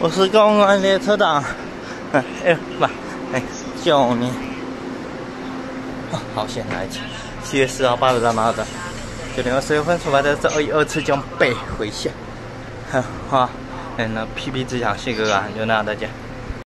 我是公安列车长。哎妈，哎，救命！好险来着！7月4号8日到哪的？9点20分出发的这2次将被回下。好，那皮皮只想谢哥啊，就那样再见。